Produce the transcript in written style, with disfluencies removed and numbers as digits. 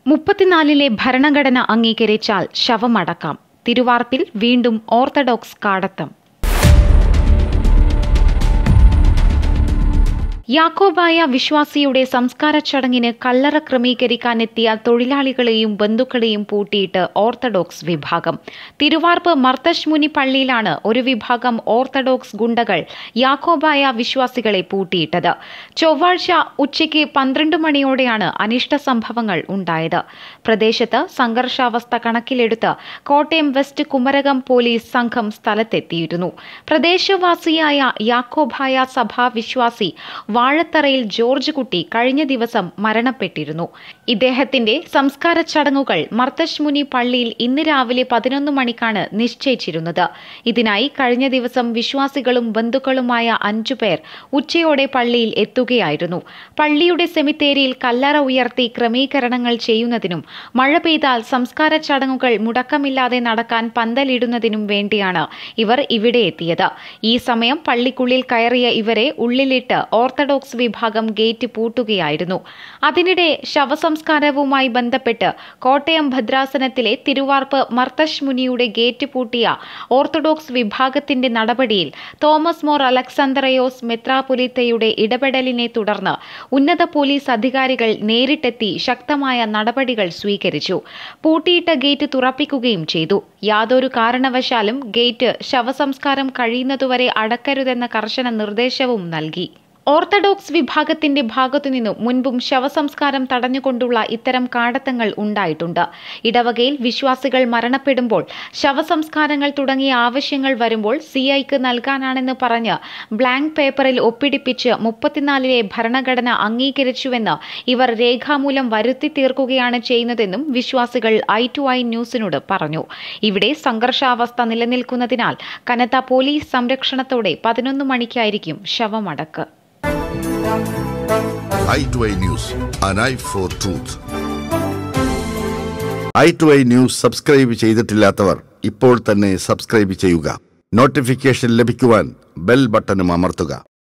34 ഭരണഘടന അംഗീകരിച്ചാൽ ശവമടക്കാം. തിരുവാർപ്പിൽ വീണ്ടും ഓർത്തഡോക്സ് കാടത്തം. യാക്കോബായ വിശ്വാസിയുടെ സംസ്കാര ചടങ്ങിന് കല്ലറ ക്രമീകരിക്കാനെത്തിയ തൊഴിലാളികളെയും ബന്ധുക്കളെയും പൂട്ടിയിട്ട് ഓർത്തഡോക്സ് വിഭാഗം. തിരുവാർപ്പ് മർത്തശ്മുനി പള്ളിയിലാണ് ഒരു വിഭാഗം ഓർത്തഡോക്സ് ഗുണ്ടകൾ യാക്കോബായ വിശ്വാസികളെ പൂട്ടിയിട്ടത്. ചൊവ്വാഴ്ച ഉച്ചയ്ക്ക് 12 മണിയോടെയാണ് അനിഷ്ട സംഭവങ്ങൾ ഉണ്ടായത്. പ്രദേശത്ത് സംഘർഷാവസ്ഥ കണക്കിലെടുത്ത് കോട്ടയം വെസ്റ്റ് കുമരകം പോലീസ് സംഘം സ്ഥലത്തെത്തിയിരുന്നു. പ്രദേശവാസിയായ യാക്കോബായ സഭാ വിശ്വാസി വാഴത്തറയിൽ ജോർജ് കുട്ടി കഴിഞ്ഞ ദിവസം മരണപ്പെട്ടിരുന്നു. ഇദ്ദേഹത്തിന്റെ സംസ്കാര ചടങ്ങുകൾ മർത്തശ്മുനി പള്ളിയിൽ ഇന്ന് രാവിലെ 11 മണിക്കാണ് നിശ്ചയിച്ചിരുന്നത്. ഇതിനായി കഴിഞ്ഞ ദിവസം വിശ്വാസികളും ബന്ധുക്കളുമായ 5 പേർ ഉച്ചയോടെ പള്ളിയിൽ എത്തുകയായിരുന്നു. പള്ളിയുടെ സെമിത്തേരിയിൽ കല്ലറ ഉയർത്തി ക്രമീകരണങ്ങൾ ചെയ്യുന്നതിനും മഴ പെയ്താൽ സംസ്കാര ചടങ്ങുകൾ മുടക്കമില്ലാതെ നടക്കാൻ പന്തലിടുന്നതിനും വേണ്ടിയാണ് ഇവർ ഇവിടെ എത്തിയത്. ഈ സമയം പള്ളിക്കുള്ളിൽ കയറിയ ഇവരെ ഉള്ളിലിട്ട് ഓർത്തഡോക്സ് വിഭാഗം ഗേറ്റ് പൂട്ടുകയായിരുന്നു. അതിനിടെ ശവസംസ്കാരവുമായി ബന്ധപ്പെട്ട് കോട്ടയം ഭദ്രാസനത്തിലെ തിരുവാർപ്പ് മർത്തശ്മുനിയുടെ ഗേറ്റ് പൂട്ടിയ ഓർത്തഡോക്സ് വിഭാഗത്തിന്റെ നടപടിയിൽ തോമസ് മോർ അലക്സാന്ദ്രയോസ് മെത്രാപ്പൊലീത്തയുടെ ഇടപെടലിനെ തുടർന്ന് ഉന്നത പോലീസ് അധികാരികൾ നേരിട്ടെത്തി ശക്തമായ നടപടികൾ സ്വീകരിച്ചു. പൂട്ടിയിട്ട ഗേറ്റ് തുറപ്പിക്കുകയും ചെയ്തു. യാതൊരു കാരണവശാലും ഗേറ്റ് ശവസംസ്കാരം കഴിയുന്നതുവരെ അടക്കരുതെന്ന കർശന നിർദ്ദേശവും നൽകി. ഓർത്തഡോക്സ് വിഭാഗത്തിന്റെ ഭാഗത്തുനിന്നും മുൻപും ശവസംസ്കാരം തടഞ്ഞുകൊണ്ടുള്ള ഇത്തരം കാടത്തങ്ങൾ ഉണ്ടായിട്ടുണ്ട്. ഇടവകയിൽ വിശ്വാസികൾ മരണപ്പെടുമ്പോൾ ശവസംസ്കാരങ്ങൾ തുടങ്ങിയ ആവശ്യങ്ങൾ വരുമ്പോൾ സിഐക്ക് നൽകാനാണെന്ന് പറഞ്ഞ് ബ്ലാങ്ക് പേപ്പറിൽ ഒപ്പിടിപ്പിച്ച് 34 ഭരണഘടന അംഗീകരിച്ചുവെന്ന് ഇവർ രേഖാമൂലം വരുത്തി തീർക്കുകയാണ് ചെയ്യുന്നതെന്നും വിശ്വാസികൾ i2i ന്യൂസിനോട് പറഞ്ഞു. ഇവിടെ സംഘർഷാവസ്ഥ നിലനിൽക്കുന്നതിനാൽ കനത്ത പോലീസ് സംരക്ഷണത്തോടെ 11 മണിക്കായിരിക്കും ശവമടക്ക്. i2i News, an eye for truth. i2i News subscribe ചെയ്തിട്ടില്ലാത്തവർ ഇപ്പോൾ തന്നെ സബ്സ്ക്രൈബ് ചെയ്യുക. നോട്ടിഫിക്കേഷൻ ലഭിക്കുവാൻ ബെൽ ബട്ടണും അമർത്തുക.